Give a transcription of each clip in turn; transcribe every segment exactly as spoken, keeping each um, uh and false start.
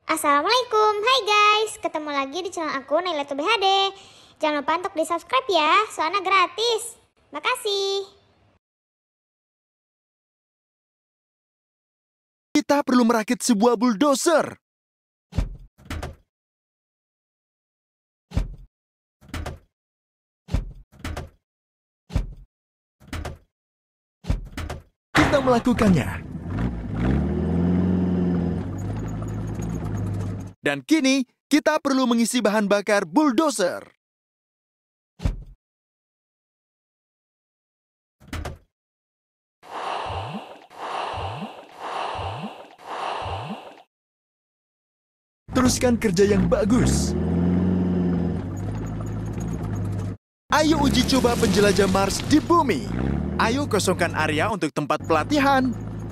Assalamualaikum, hai guys, ketemu lagi di channel aku Naila Tuh B H D. Jangan lupa untuk di subscribe ya, soalnya gratis. Makasih. Kita perlu merakit sebuah bulldozer. Kita melakukannya. Dan kini, kita perlu mengisi bahan bakar bulldozer. Teruskan kerja yang bagus. Ayo uji coba penjelajah Mars di bumi. Ayo kosongkan area untuk tempat pelatihan.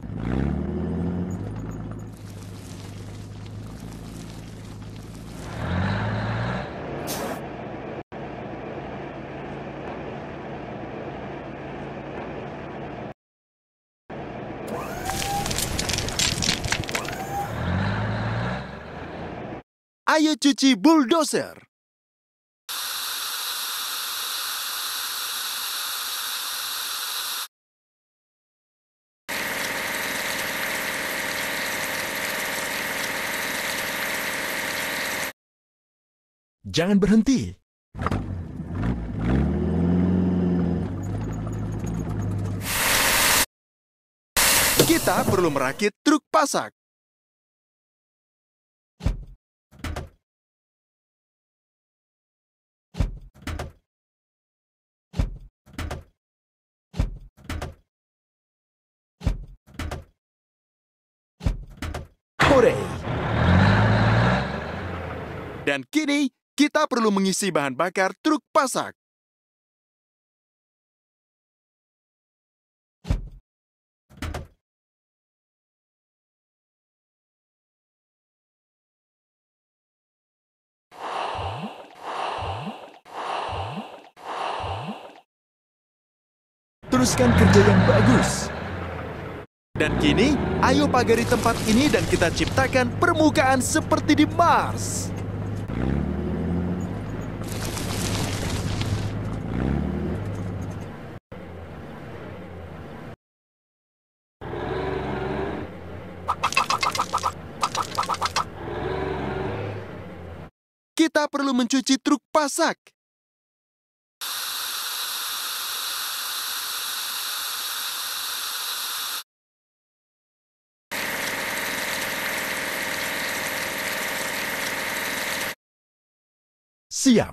Ayo cuci bulldozer. Jangan berhenti. Kita perlu merakit truk pasak. Hore! Dan kini, kita perlu mengisi bahan bakar truk pasak. Teruskan kerja yang bagus. Dan kini, ayo pagari tempat ini dan kita ciptakan permukaan seperti di Mars. Kita perlu mencuci truk pasak. Siap.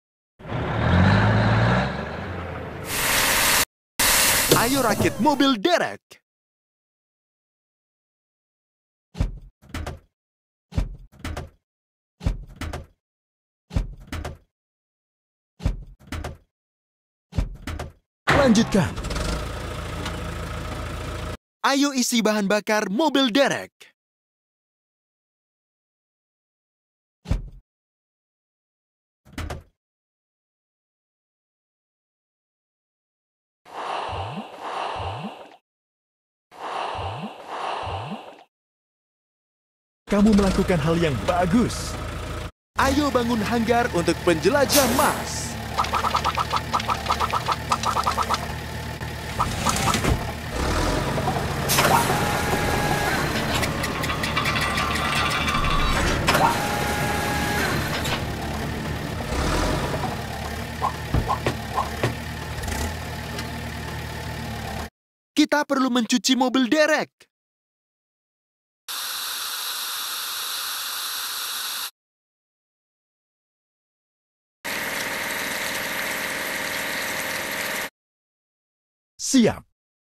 Ayo rakit mobil derek. Lanjutkan. Ayo isi bahan bakar mobil derek. Kamu melakukan hal yang bagus. Ayo bangun hanggar untuk penjelajah Mars. Kita perlu mencuci mobil derek. Siap.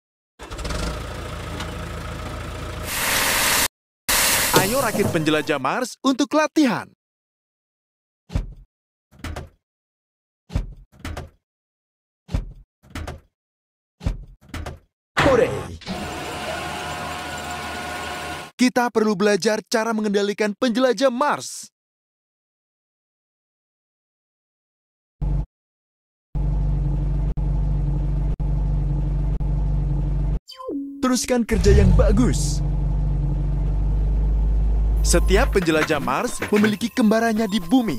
Ayo rakit penjelajah Mars untuk latihan. Hore! Kita perlu belajar cara mengendalikan penjelajah Mars. Teruskan kerja yang bagus. Setiap penjelajah Mars memiliki kembarannya di bumi.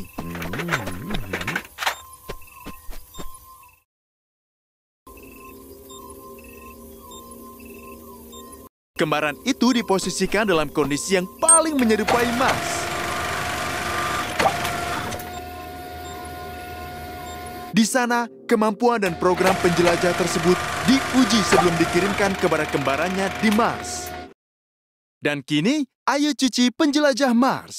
Kembaran itu diposisikan dalam kondisi yang paling menyerupai Mars. Di sana, kemampuan dan program penjelajah tersebut diuji sebelum dikirimkan kepada kembarannya di Mars. Dan kini, ayo cuci penjelajah Mars.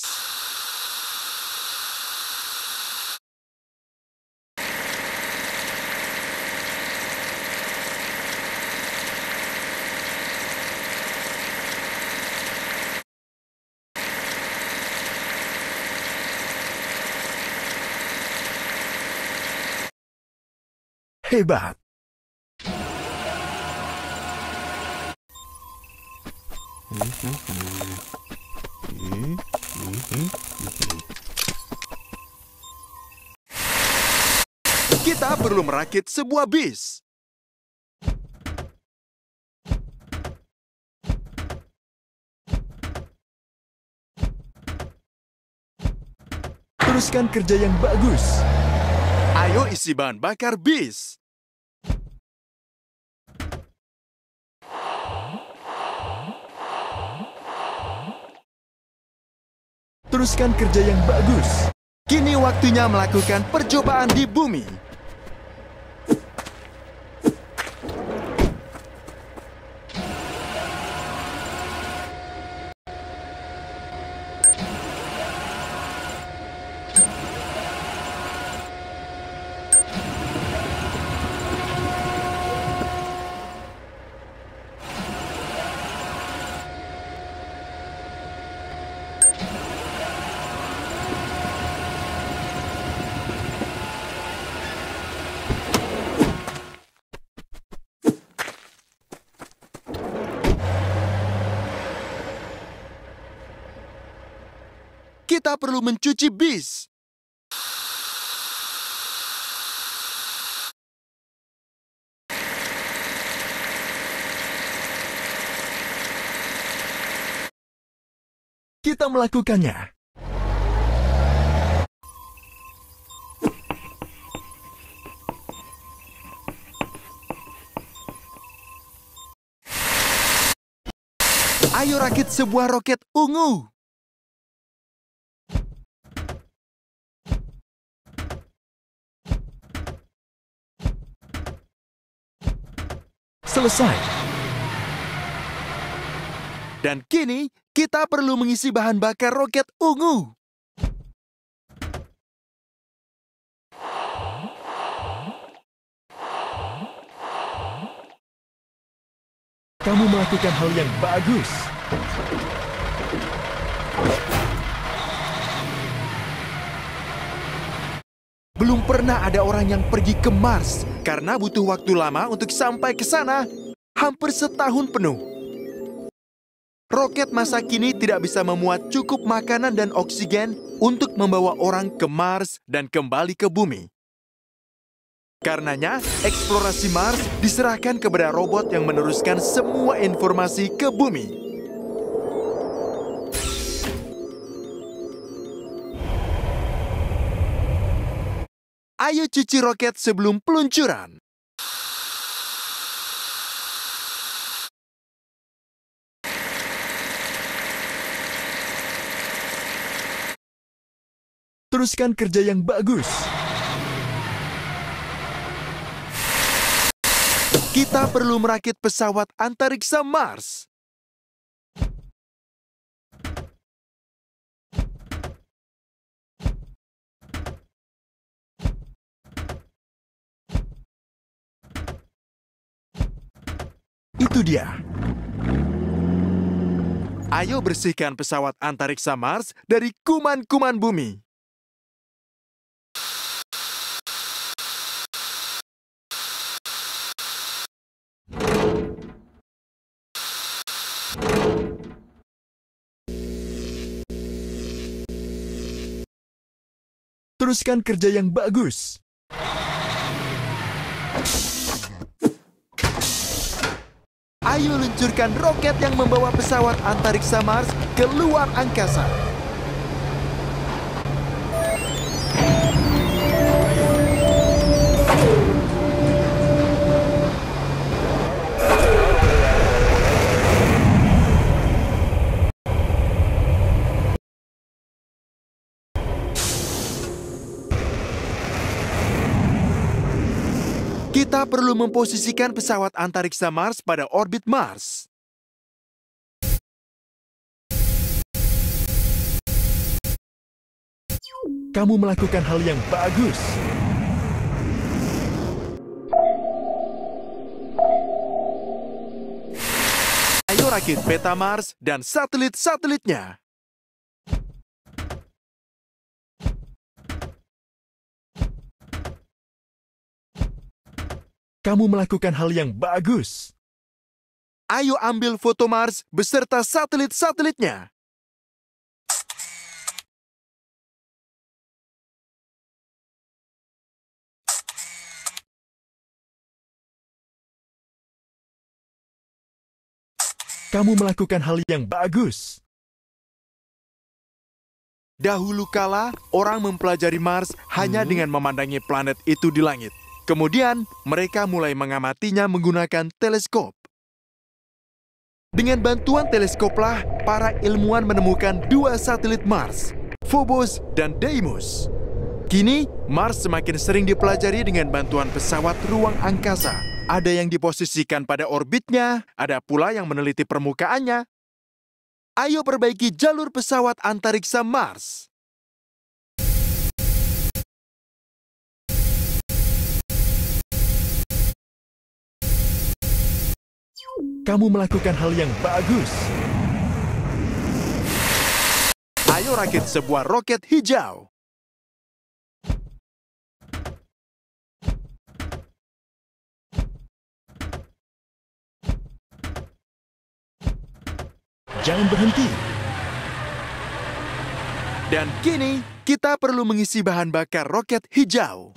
Hebat! Kita perlu merakit sebuah bis. Teruskan kerja yang bagus. Ayo isi bahan bakar bis. Teruskan kerja yang bagus. Kini waktunya melakukan percobaan di bumi. Kita perlu mencuci bis. Kita melakukannya. Ayo rakit sebuah roket ungu. Selesai. Dan kini, kita perlu mengisi bahan bakar roket ungu. Kamu melakukan hal yang bagus. Belum pernah ada orang yang pergi ke Mars karena butuh waktu lama untuk sampai ke sana, hampir setahun penuh. Roket masa kini tidak bisa memuat cukup makanan dan oksigen untuk membawa orang ke Mars dan kembali ke bumi. Karenanya, eksplorasi Mars diserahkan kepada robot yang meneruskan semua informasi ke bumi. Ayo cuci roket sebelum peluncuran. Teruskan kerja yang bagus. Kita perlu merakit pesawat antariksa Mars. Itu dia. Ayo bersihkan pesawat antariksa Mars dari kuman-kuman bumi. Teruskan kerja yang bagus. Ayo luncurkan roket yang membawa pesawat antariksa Mars ke luar angkasa. Kita perlu memposisikan pesawat antariksa Mars pada orbit Mars. Kamu melakukan hal yang bagus. Ayo rakit peta Mars dan satelit-satelitnya. Kamu melakukan hal yang bagus. Ayo ambil foto Mars beserta satelit-satelitnya. Kamu melakukan hal yang bagus. Dahulu kala, orang mempelajari Mars hanya dengan memandangi planet itu di langit. Kemudian, mereka mulai mengamatinya menggunakan teleskop. Dengan bantuan teleskoplah, para ilmuwan menemukan dua satelit Mars, Phobos dan Deimos. Kini, Mars semakin sering dipelajari dengan bantuan pesawat ruang angkasa. Ada yang diposisikan pada orbitnya, ada pula yang meneliti permukaannya. Ayo perbaiki jalur pesawat antariksa Mars. Kamu melakukan hal yang bagus. Ayo rakit sebuah roket hijau. Jangan berhenti. Dan kini, kita perlu mengisi bahan bakar roket hijau.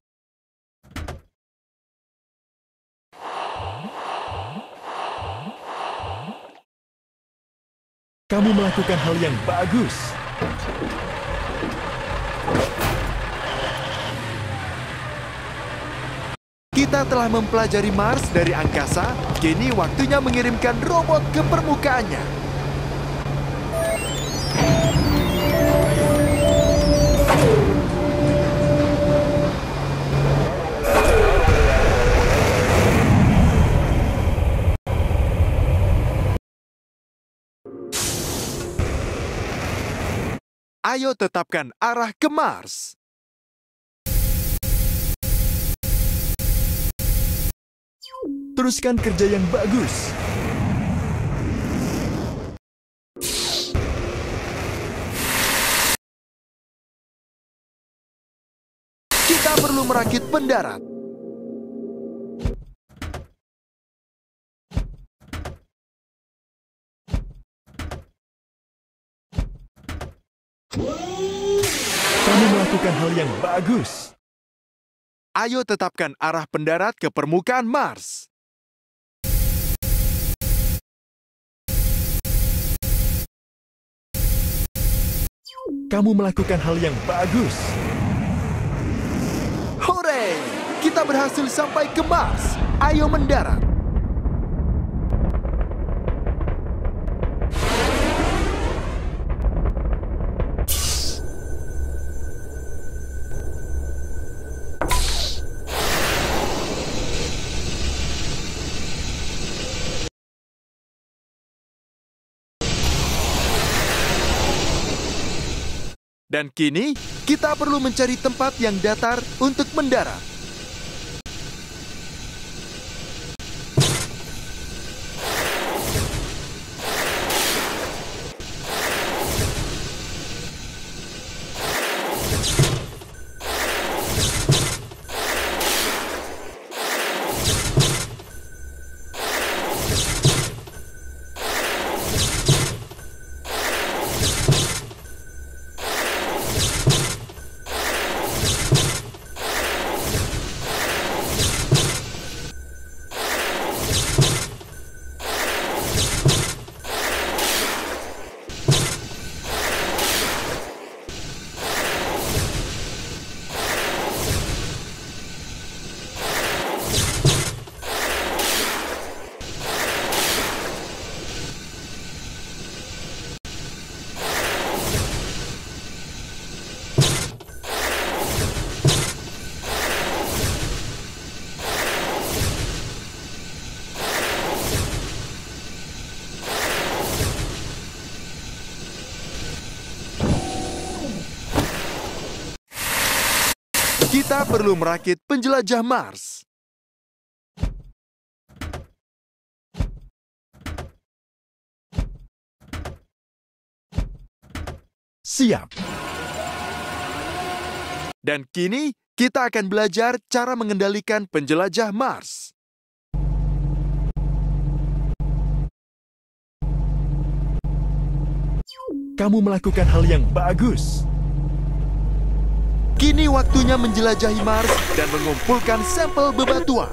Kamu melakukan hal yang bagus. Kita telah mempelajari Mars dari angkasa, kini waktunya mengirimkan robot ke permukaannya. Ayo tetapkan arah ke Mars. Teruskan kerja yang bagus. Kita perlu merakit pendarat. Kamu melakukan hal yang bagus. Ayo tetapkan arah pendarat ke permukaan Mars. Kamu melakukan hal yang bagus. Hore! Kita berhasil sampai ke Mars. Ayo mendarat. Dan kini, kita perlu mencari tempat yang datar untuk mendarat. Kita perlu merakit penjelajah Mars. Siap. Dan kini, kita akan belajar cara mengendalikan penjelajah Mars. Kamu melakukan hal yang bagus. Kini waktunya menjelajahi Mars dan mengumpulkan sampel bebatuan.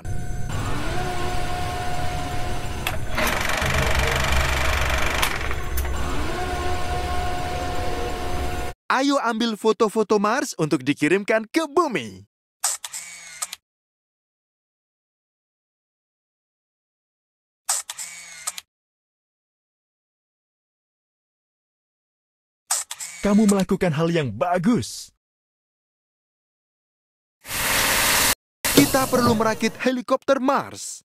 Ayo ambil foto-foto Mars untuk dikirimkan ke bumi. Kamu melakukan hal yang bagus. Kita perlu merakit helikopter Mars.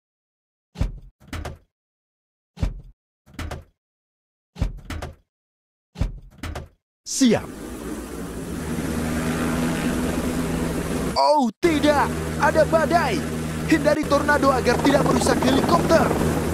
Siap. Oh, tidak! Ada badai! Hindari tornado agar tidak merusak helikopter.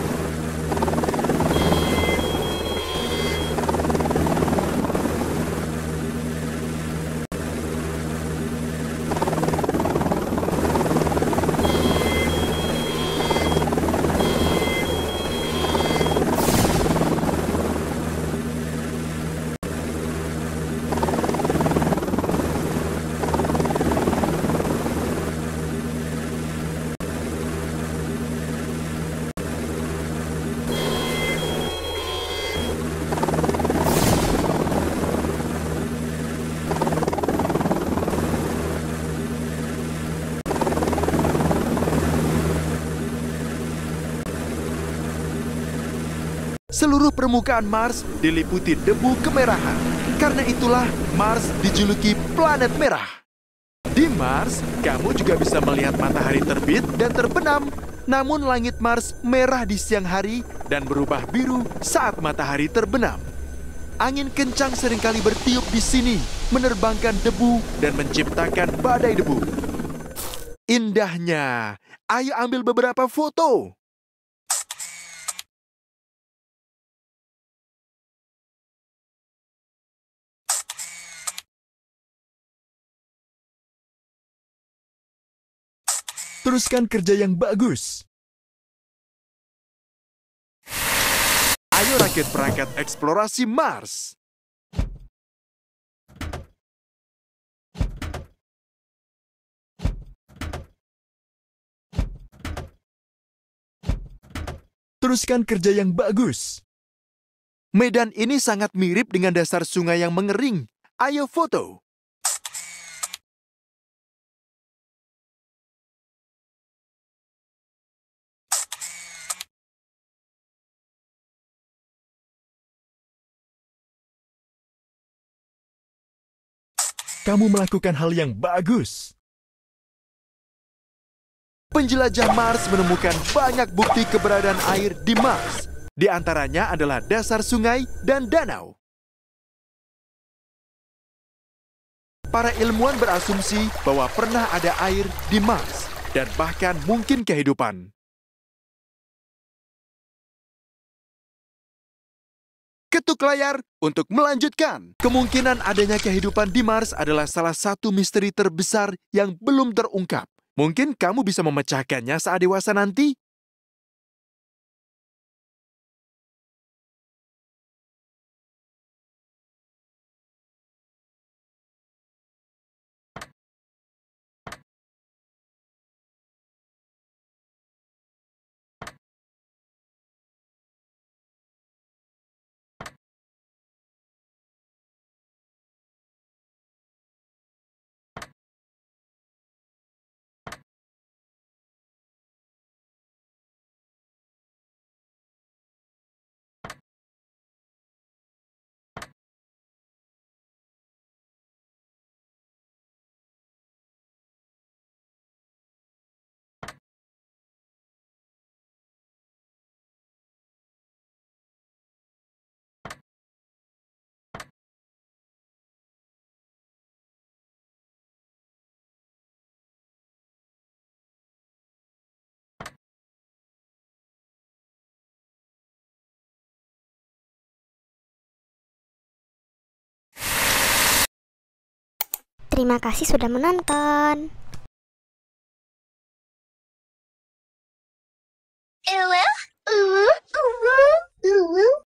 Seluruh permukaan Mars diliputi debu kemerahan. Karena itulah Mars dijuluki planet merah. Di Mars, kamu juga bisa melihat matahari terbit dan terbenam. Namun langit Mars merah di siang hari dan berubah biru saat matahari terbenam. Angin kencang seringkali bertiup di sini, menerbangkan debu dan menciptakan badai debu. Indahnya, ayo ambil beberapa foto. Teruskan kerja yang bagus. Ayo rakit perangkat eksplorasi Mars. Teruskan kerja yang bagus. Medan ini sangat mirip dengan dasar sungai yang mengering. Ayo foto. Kamu melakukan hal yang bagus. Penjelajah Mars menemukan banyak bukti keberadaan air di Mars. Di antaranya adalah dasar sungai dan danau. Para ilmuwan berasumsi bahwa pernah ada air di Mars dan bahkan mungkin kehidupan. Ketuk layar untuk melanjutkan. Kemungkinan adanya kehidupan di Mars adalah salah satu misteri terbesar yang belum terungkap. Mungkin kamu bisa memecahkannya saat dewasa nanti? Terima kasih sudah menonton.